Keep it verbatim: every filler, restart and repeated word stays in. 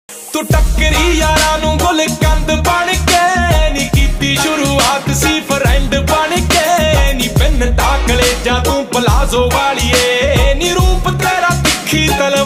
तू टक्करी यारा नू गुलकंद बन के नी कीती शुरुआत सी फ्रेंड बन के नी पिन ताकले जा तू पलाजो वालिए नी रूप तेरा तिखी तल